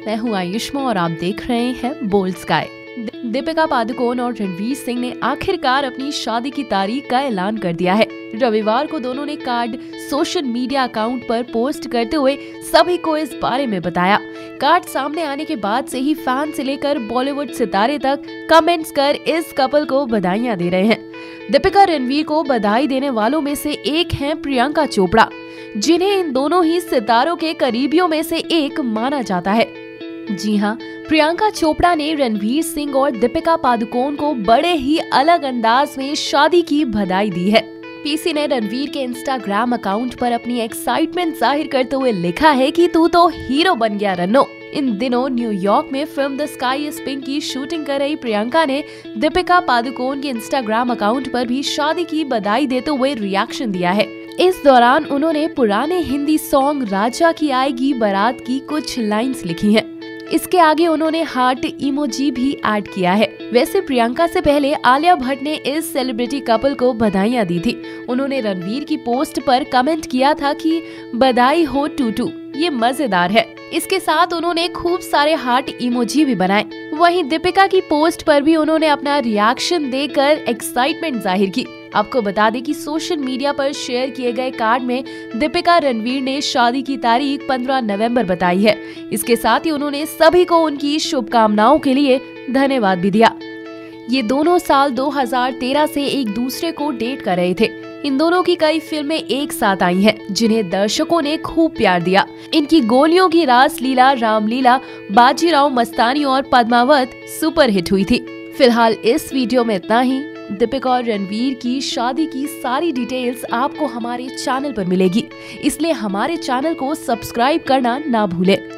मैं हूँ आयुष्मा और आप देख रहे हैं बोल्ड स्काई। दीपिका पादुकोण और रणवीर सिंह ने आखिरकार अपनी शादी की तारीख का ऐलान कर दिया है। रविवार को दोनों ने कार्ड सोशल मीडिया अकाउंट पर पोस्ट करते हुए सभी को इस बारे में बताया। कार्ड सामने आने के बाद से ही फैन से लेकर बॉलीवुड सितारे तक कमेंट्स कर इस कपल को बधाइयां दे रहे हैं। दीपिका रणवीर को बधाई देने वालों में से एक हैं प्रियंका चोपड़ा, जिन्हें इन दोनों ही सितारों के करीबियों में से एक माना जाता है। जी हाँ, प्रियंका चोपड़ा ने रणवीर सिंह और दीपिका पादुकोण को बड़े ही अलग अंदाज में शादी की बधाई दी है। पीसी ने रणवीर के इंस्टाग्राम अकाउंट पर अपनी एक्साइटमेंट जाहिर करते हुए लिखा है कि तू तो हीरो बन गया रन्नो। इन दिनों न्यूयॉर्क में film the sky is pink की शूटिंग कर रही प्रियंका ने दीपिका पादुकोण के इंस्टाग्राम अकाउंट पर भी शादी की बधाई देते हुए रिएक्शन दिया है। इस दौरान उन्होंने पुराने हिंदी सॉन्ग राजा की आएगी बारात की कुछ लाइंस लिखी हैं। इसके आगे उन्होंने हार्ट इमोजी भी ऐड किया है। वैसे प्रियंका से पहले आलिया भट्ट ने इस सेलिब्रिटी कपल को बधाइयां दी थी। उन्होंने रणवीर की पोस्ट पर कमेंट किया था कि बधाई हो टूटू, ये मजेदार है। इसके साथ उन्होंने खूब सारे हार्ट इमोजी भी बनाए। वहीं दीपिका की पोस्ट पर भी उन्होंने अपना रिएक्शन देकर एक्साइटमेंट जाहिर की। आपको बता दें कि सोशल मीडिया पर शेयर किए गए कार्ड में दीपिका रणवीर ने शादी की तारीख 15 नवंबर बताई है। इसके साथ ही उन्होंने सभी को उनकी शुभकामनाओं के लिए धन्यवाद भी दिया। ये दोनों साल 2013 से एक दूसरे को डेट कर रहे थे। इन दोनों की कई फिल्में एक साथ आई हैं, जिन्हें दर्शकों ने खूब प्यार दिया। इनकी गोलियों की रासलीला, रामलीला, बाजीराव मस्तानी और पद्मावत सुपर हिट हुई थी। फिलहाल इस वीडियो में इतना ही। दीपिका और रणवीर की शादी की सारी डिटेल्स आपको हमारे चैनल पर मिलेगी, इसलिए हमारे चैनल को सब्सक्राइब करना ना भूलें।